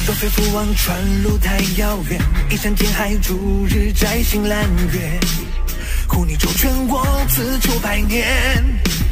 若非父王传路太遥远，一山天海逐日摘星揽月，护你周全我，自求百年。